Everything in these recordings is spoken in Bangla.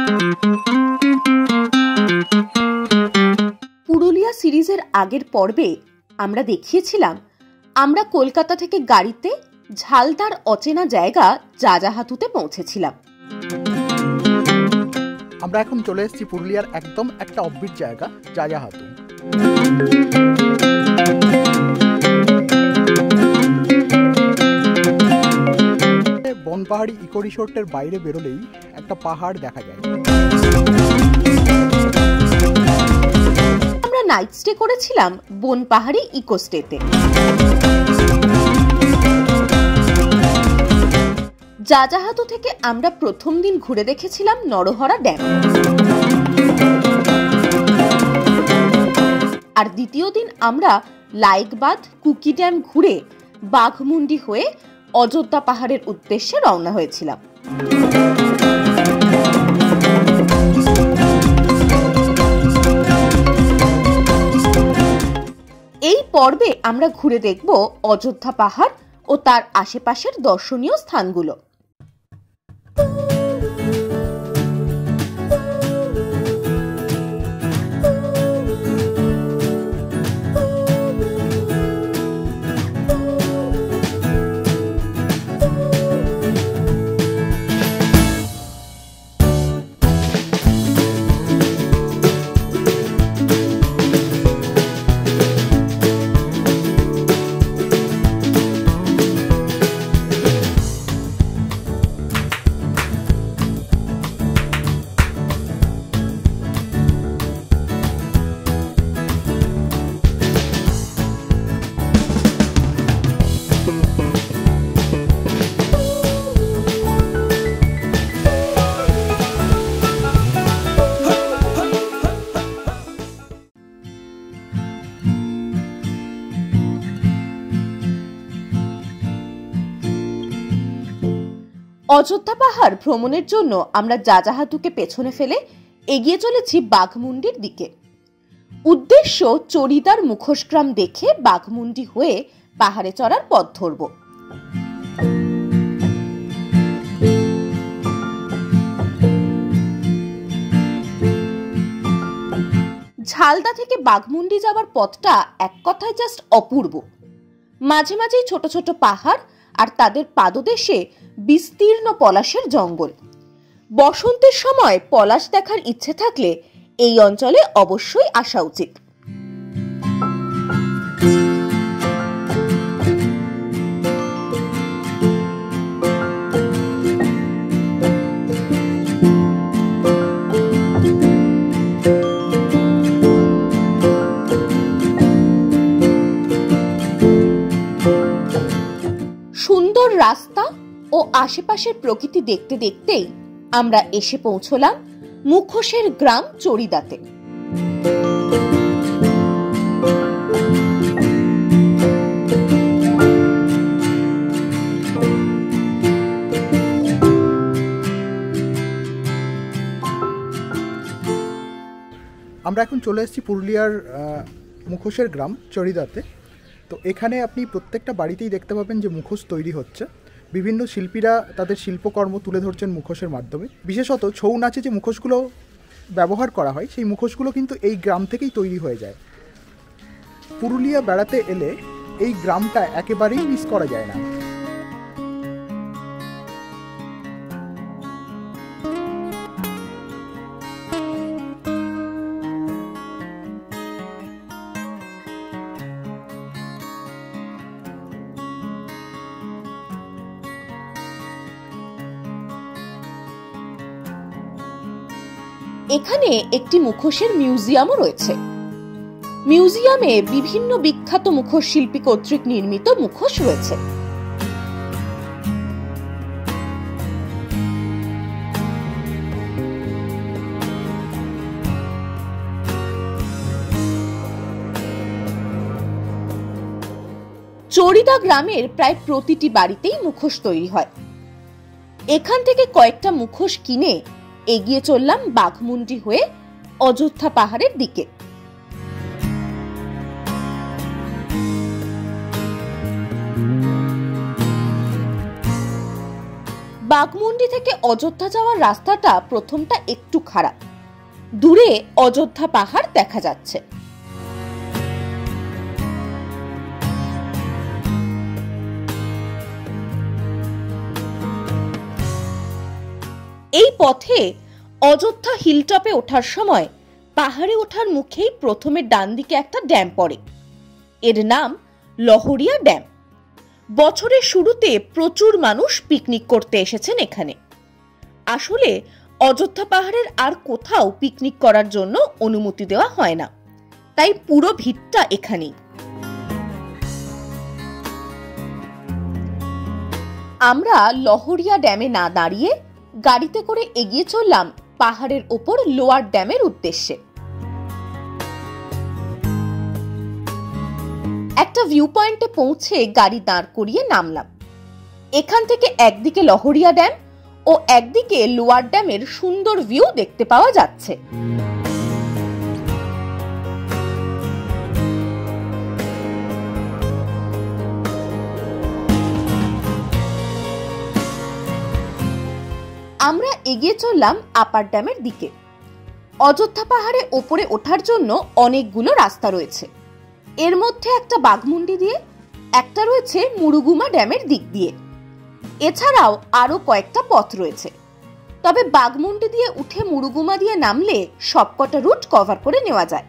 পুরুলিয়া সিরিজের আগের পর্বে আমরা দেখিয়েছিলাম আমরা কলকাতা থেকে গাড়িতে ঝালদার অচেনা জায়গা যাযাহাতুতে পৌঁছেছিলাম। আমরা এখন চলে এসেছি পুরুলিয়ার একদম একটা অফবিট জায়গা যাযাহাতু। বনপাহাড়ি ইকো রিসোর্টের বাইরে বেরোলেই একটা পাহাড় দেখা যায়। আমরা নাইট স্টে করেছিলাম বনপাহাড়ি ইকো স্টেতে। যাযাহাতু থেকে আমরা প্রথম দিন ঘুরে দেখেছিলাম নরহরা ড্যাম, আর দ্বিতীয় দিন আমরা লাইকবাদ কুকি ড্যাম ঘুরে বাঘমুন্ডি হয়ে অযোধ্যা পাহাড়ের উদ্দেশ্যে রওনা হয়েছিলাম। এই পর্বে আমরা ঘুরে দেখব অযোধ্যা পাহাড় ও তার আশেপাশের দর্শনীয় স্থানগুলো। অযোধ্যা পাহাড় ভ্রমণের জন্য আমরা যাযাহাতুকে পেছনে ফেলে এগিয়ে চলেছি বাঘমুন্ডির দিকে। উদ্দেশ্য চড়িদার মুখোশগ্রাম দেখে বাঘমুন্ডি হয়ে পাহাড়ে চড়ার পথ ধরব। ঝালদা থেকে বাঘমুন্ডি যাওয়ার পথটা এক কথায় জাস্ট অপূর্ব। মাঝে মাঝেই ছোট ছোট পাহাড় আর তাদের পাদদেশে বিস্তীর্ণ পলাশের জঙ্গল। বসন্তের সময় পলাশ দেখার ইচ্ছে থাকলে এই অঞ্চলে অবশ্যই আসা উচিত। সুন্দর রাস্তা ও আশেপাশের প্রকৃতি দেখতে দেখতেই আমরা এসে পৌঁছলাম মুখোশের গ্রাম চড়িদাতে। আমরা এখন চলে এসেছি পুরুলিয়ার মুখোশের গ্রাম চড়িদাতে। তো এখানে আপনি প্রত্যেকটা বাড়িতেই দেখতে পাবেন যে মুখোশ তৈরি হচ্ছে। বিভিন্ন শিল্পীরা তাদের শিল্পকর্ম তুলে ধরছেন মুখোশের মাধ্যমে। বিশেষত ছৌ নাচে যে মুখোশগুলো ব্যবহার করা হয় সেই মুখোশগুলো কিন্তু এই গ্রাম থেকেই তৈরি হয়ে যায়। পুরুলিয়া বেড়াতে এলে এই গ্রামটা একেবারেই মিস করা যায় না। এখানে একটি মুখোশের মিউজিয়ামও রয়েছে। মিউজিয়ামে বিভিন্ন বিখ্যাত মুখোশ শিল্পী কর্তৃক নির্মিত মুখোশ রয়েছে। চড়িদা গ্রামের প্রায় প্রতিটি বাড়িতেই মুখোশ তৈরি হয়। এখান থেকে কয়েকটা মুখোশ কিনে এগিয়ে চললাম বাঘমুন্ডি হয়ে অযোধ্যা পাহাড়ের দিকে। বাঘমুন্ডি থেকে অযোধ্যা যাওয়ার রাস্তাটা প্রথমটা একটু খারাপ। দূরে অযোধ্যা পাহাড় দেখা যাচ্ছে। এই পথে অযোধ্যা হিলটপে ওঠার সময় পাহাড়ে ওঠার মুখেই প্রথমে ডান দিকে একটা ড্যাম পড়ে। এর নাম লহরিয়া ড্যাম। বছরের শুরুতে প্রচুর মানুষ পিকনিক করতে এসেছেন এখানে। আসলে অযোধ্যা পাহাড়ের আর কোথাও পিকনিক করার জন্য অনুমতি দেওয়া হয় না, তাই পুরো ভিড়টা এখানেই। আমরা লহরিয়া ড্যামে না দাঁড়িয়ে গাড়িতে করে এগিয়ে চললাম পাহাড়ের ওপর লোয়ার ড্যামের উদ্দেশ্যে। একটা ভিউ পয়েন্টে পৌঁছে গাড়ি দাঁড় করিয়ে নামলাম। এখান থেকে একদিকে লহরিয়া ড্যাম ও একদিকে লোয়ার ড্যামের সুন্দর ভিউ দেখতে পাওয়া যাচ্ছে। আমরা এগিয়ে চললাম আপার ড্যামের দিকে। অযোধ্যা পাহাড়ে ওপরে ওঠার জন্য অনেকগুলো রাস্তা রয়েছে। এর মধ্যে একটা বাঘমুন্ডি দিয়ে, একটা রয়েছে মুরুগুমা ড্যামের দিক দিয়ে। এছাড়াও আরো কয়েকটা পথ রয়েছে, তবে বাঘমুন্ডি দিয়ে উঠে মুরুগুমা দিয়ে নামলে সবকটা রুট কভার করে নেওয়া যায়।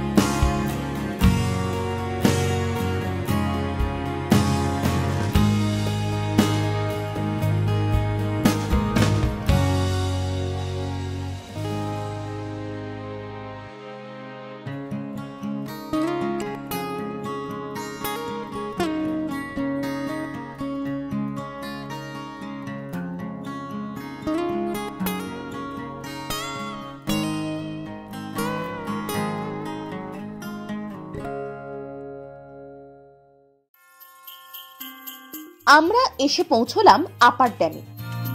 আমরা এসে পৌঁছলাম আপার ড্যামে।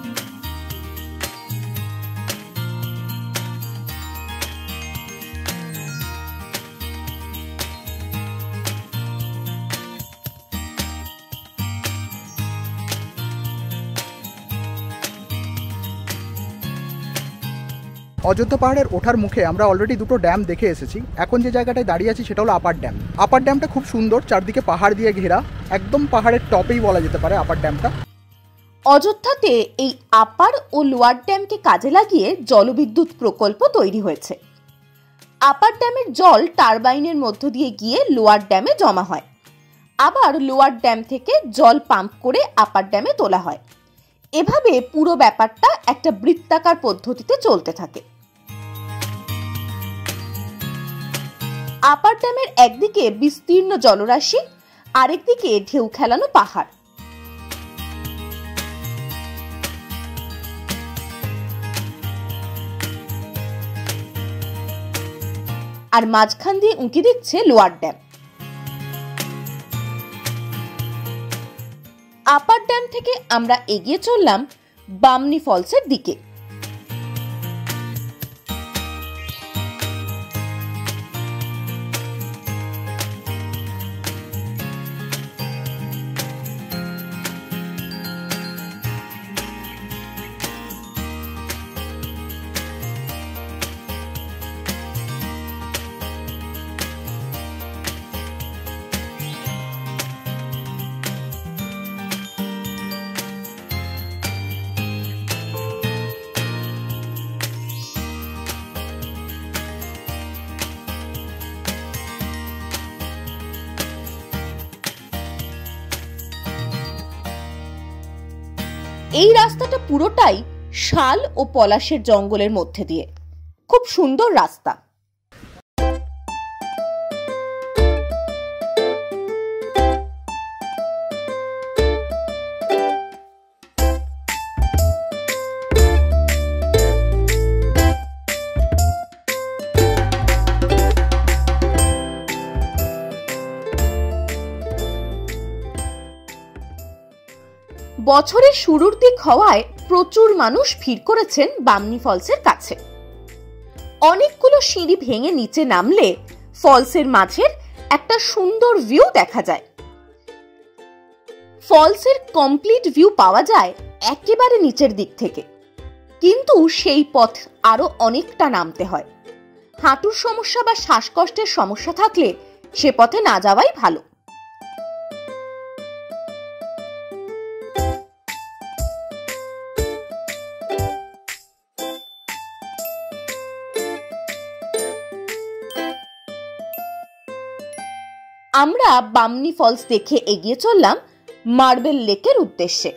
অযোধ্যা পাহাড়ের ওঠার মুখে আমরা অলরেডি দুটো ড্যাম দেখে এসেছি। এখন যে জায়গাটায় দাঁড়িয়ে আছি সেটা হলো আপার ড্যাম। আপার ড্যামটা খুব সুন্দর, চারদিকে পাহাড় দিয়ে ঘেরা, একদম পাহাড়ের টপেই বলা যেতে পারে আপার ড্যামটা। অযোধ্যাতে এই আপার ও লোয়ার ড্যামকে কাজে লাগিয়ে জলবিদ্যুৎ প্রকল্প তৈরি হয়েছে। আপার ড্যামের জল টারবাইনের মধ্য দিয়ে গিয়ে লোয়ার ড্যামে জমা হয়, আবার লোয়ার ড্যাম থেকে জল পাম্প করে আপার ড্যামে তোলা হয়। এভাবে পুরো ব্যাপারটা একটা বৃত্তাকার পদ্ধতিতে চলতে থাকে। আপার ড্যামের একদিকে বিস্তীর্ণ জলরাশি, আরেকদিকে ঢেউ খেলানো পাহাড়। আর মাঝখান দিয়ে উঁকি দিচ্ছে লোয়ার ড্যাম। আপার ড্যাম থেকে আমরা এগিয়ে চললাম বামনি ফলসের দিকে। এই রাস্তাটা পুরোটাই শাল ও পলাশের জঙ্গলের মধ্যে দিয়ে, খুব সুন্দর রাস্তা। বছরের শুরুর দিক হওয়ায় প্রচুর মানুষ ভিড় করেছেন বামনি ফলসের কাছে। অনেকগুলো সিঁড়ি ভেঙে নিচে নামলে ফলসের মাঝের একটা সুন্দর ভিউ দেখা যায়। ফলসের কমপ্লিট ভিউ পাওয়া যায় একেবারে নিচের দিক থেকে, কিন্তু সেই পথ আরো অনেকটা নামতে হয়। হাঁটুর সমস্যা বা শ্বাসকষ্টের সমস্যা থাকলে সে পথে না যাওয়াই ভালো। আমরা বামনি ফলস দেখে এগিয়ে চললাম মার্বেল লেকের উদ্দেশ্যে।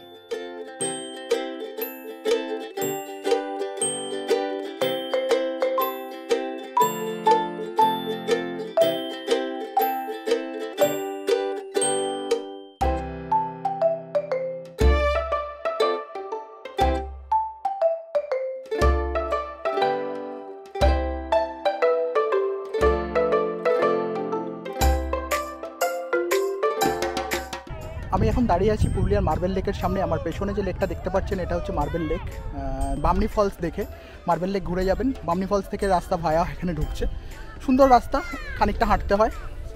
আমি এখন দাঁড়িয়ে আছি পুরুলিয়ার মার্বেল লেকের সামনে। আমার পেছনে যে লেকটা দেখতে পাচ্ছেন এটা হচ্ছে মার্বেল লেক। বামনি ফলস দেখে মার্বেল লেক ঘুরে যাবেন। বামনি ফলস থেকে রাস্তা ভায়া এখানে ঢুকছে, সুন্দর রাস্তা, খানিকটা হাঁটতে হয়।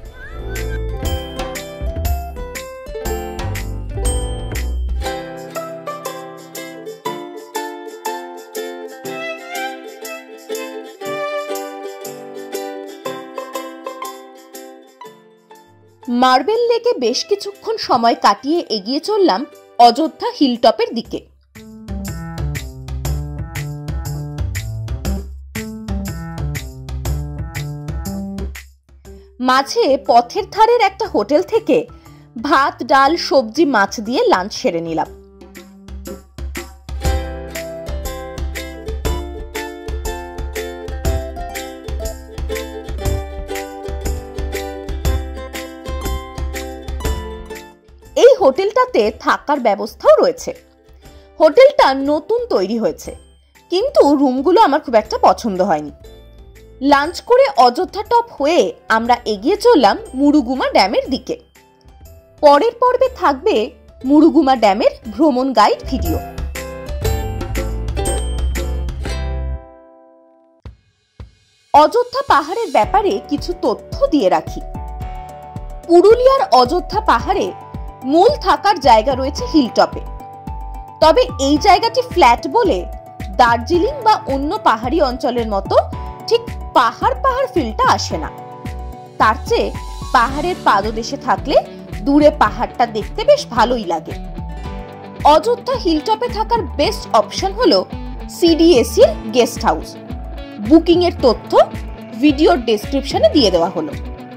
মার্বেল লেকে বেশ কিছুক্ষণ সময় কাটিয়ে এগিয়ে চললাম অযোধ্যা হিলটপের দিকে। মাঝে পথের ধারের একটা হোটেল থেকে ভাত, ডাল, সবজি, মাছ দিয়ে লাঞ্চ সেরে নিলাম। এই হোটেলটাতে থাকার ব্যবস্থাও রয়েছে। হোটেলটা নতুন তৈরি হয়েছে, কিন্তু রুমগুলো আমার খুব একটা পছন্দ হয়নি। লাঞ্চ করে অযোধ্যা টপ হয়ে আমরা এগিয়ে চললাম মুরুগুমা ড্যামের দিকে। পরের পর্বে থাকবে মুরুগুমা ড্যামের ভ্রমণ গাইড ভিডিও। অযোধ্যা পাহাড়ের ব্যাপারে কিছু তথ্য দিয়ে রাখি। পুরুলিয়ার অযোধ্যা পাহাড়ে মূল থাকার জায়গা রয়েছে হিলটপে, তবে এই জায়গাটি ফ্ল্যাট বলে দার্জিলিং বা অন্য পাহাড়ি অঞ্চলের মতো ঠিক পাহাড় পাহাড় ফিলটা আসে না। তার চেয়ে পাহাড়ের পাদদেশে থাকলে দূরে পাহাড়টা দেখতে বেশ ভালোই লাগে। অযোধ্যা হিলটপে থাকার বেস্ট অপশন হলো সিডিএসির গেস্ট হাউস। বুকিং এর তথ্য ভিডিওর ডেসক্রিপশনে দিয়ে দেওয়া হলো।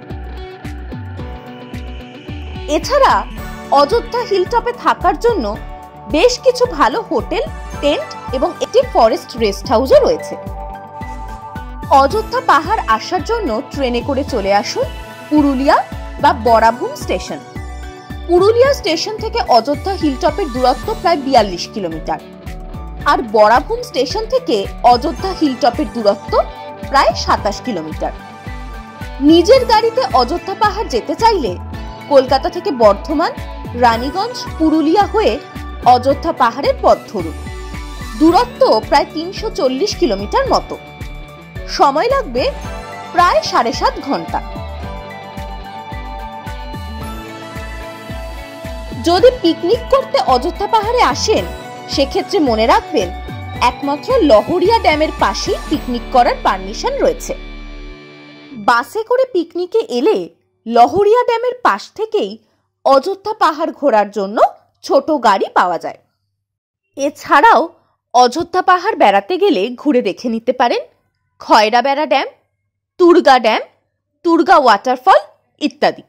এছাড়া অযোধ্যা হিলটপে থাকার জন্য বেশ কিছু ভালো হোটেল, টেন্ট এবং একটি ফরেস্ট রেস্ট হাউসও রয়েছে। অযোধ্যা পাহাড় আসার জন্য ট্রেনে করে চলে আসুন পুরুলিয়া বা বরাভূম স্টেশন। পুরুলিয়া স্টেশন থেকে অযোধ্যা হিলটপের দূরত্ব প্রায় 42 কিলোমিটার, আর বরাভূম স্টেশন থেকে অযোধ্যা হিলটপের দূরত্ব প্রায় 27 কিলোমিটার। নিজের গাড়িতে অযোধ্যা পাহাড় যেতে চাইলে কলকাতা থেকে বর্ধমান, রানীগঞ্জ, পুরুলিয়া হয়ে অযোধ্যা পাহাড়ের পথ ধরুন। দূরত্ব প্রায় 340 কিলোমিটার মতো। সময় লাগবে প্রায় 7.5 ঘন্টা। যদি পিকনিক করতে অযোধ্যা পাহাড়ে আসেন সেক্ষেত্রে মনে রাখবেন একমাত্র লহরিয়া ড্যামের পাশেই পিকনিক করার পারমিশন রয়েছে। বাসে করে পিকনিকে এলে লহরিয়া ড্যামের পাশ থেকেই অযোধ্যা পাহাড় ঘোরার জন্য ছোট গাড়ি পাওয়া যায়। এছাড়াও অযোধ্যা পাহাড় বেড়াতে গেলে ঘুরে দেখে নিতে পারেন Khoyrabera dam, Turga dam, Turga waterfall ইত্যাদি।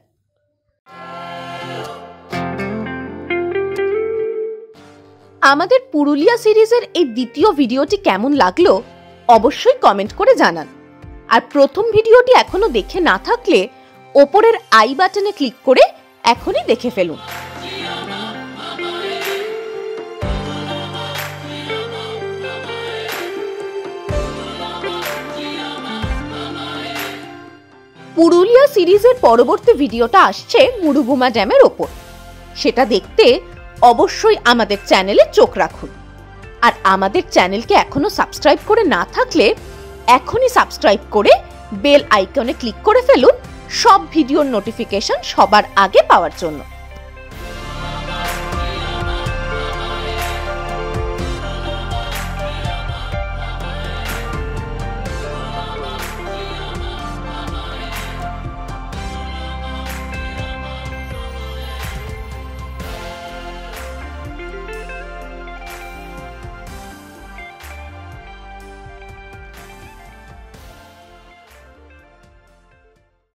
আমাদের পুরুলিয়া সিরিজের এই দ্বিতীয় ভিডিওটি কেমন লাগলো অবশ্যই কমেন্ট করে জানান। আর প্রথম ভিডিওটি এখনো দেখে না থাকলে ওপরের আই বাটনে ক্লিক করে এখনই দেখে ফেলুন। পুরুলিয়া সিরিজের পরবর্তী ভিডিওটা আসছে মুরুগুমা ড্যামের ওপর। সেটা দেখতে অবশ্যই আমাদের চ্যানেলে চোখ রাখুন। আর আমাদের চ্যানেলকে এখনো সাবস্ক্রাইব করে না থাকলে এখনই সাবস্ক্রাইব করে বেল আইকনে ক্লিক করে ফেলুন সব ভিডিওর নোটিফিকেশন সবার আগে পাওয়ার জন্য।